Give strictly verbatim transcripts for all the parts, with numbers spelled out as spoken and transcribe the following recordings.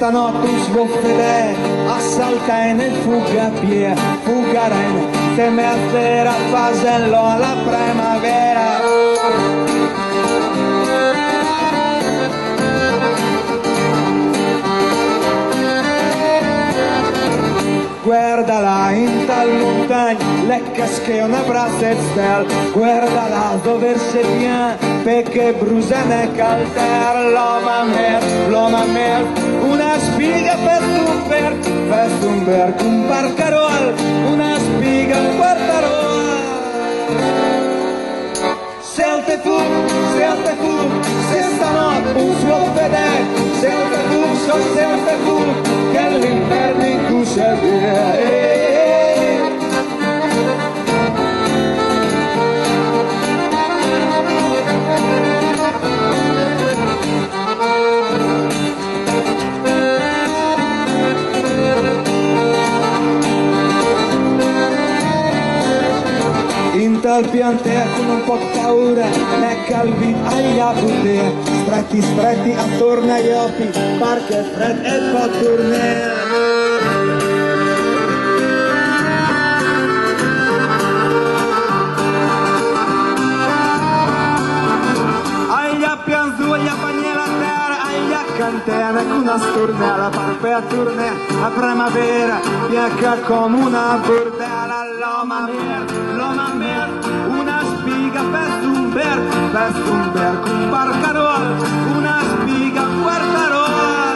stanotte un svoffede assalta e nel fuga pie fugaren teme a vera fasello alla primavera. Guardala in tal montagna, le casche una brassa stel, guardala dove se vient, perché brusane calter, l'oma mer, l'oma mer, una spiga per Thunberg, per Thunberg un barcarol, una spiga un quartarol. Selte fu, selte fu, se stanotte un suo fedele, selte fu, so selte fu, che l'inverno in cui si avvia. In tal pianter con un po' di paura, me calvi agli abuti, stretti stretti attorno agli occhi, perché fred e po' tournea. Agli appianzu, agli appagnela a terra, agli accantene, con una stornella, parpe a tournea, a primavera, piacca come una bordella, l'oma mer, l'oma mer, una spiga per Thunberg, per Thunberg un barcarol, una spiga un quartarol.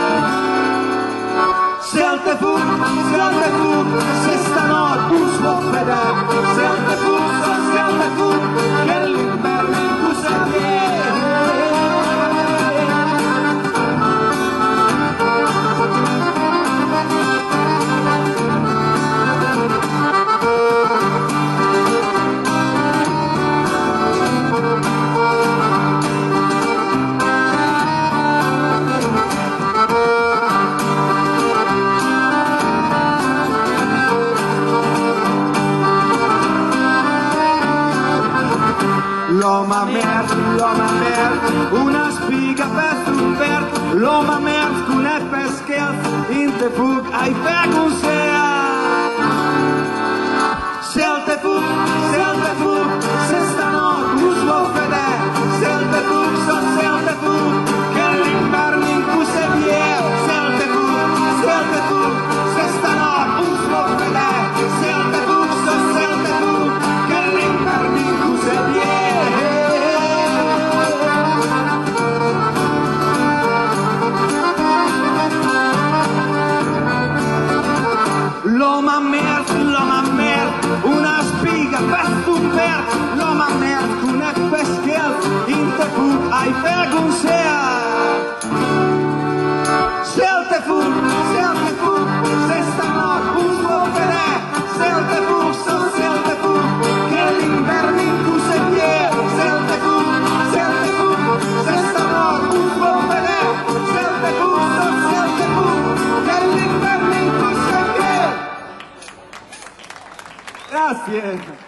Selte fu, selte fu, se stanotte un suo fedele, selte fu, selte fu, che l'inverno in cui si avviene. L'oma mer, l'oma mer, una spiga per Thunberg, l'oma mer, con e peschiat, in te fug, ai fegun sea. Selte fug, selte fug, se stanotte un suo fedele, selte fug, so selte fug, che l'inverno in cui se vie, selte fug, selte fug, se stanotte un suo fedele, selte fug, so selte fug, che l'inverno in cui se vie. L'oma mer, l'oma mer, una spiga per Thunberg, l'oma mer, con e peschiel, in te fug, ai fegun sea. Selte fug, selte fug, se stanotte un suo fedele, selte fug, so selte fug, che l'inverno in cui se vie, selte fug, selte fug, se stanotte un suo fedele, selte fug, so selte fug, che l'inverno in cui se vie. Grazie!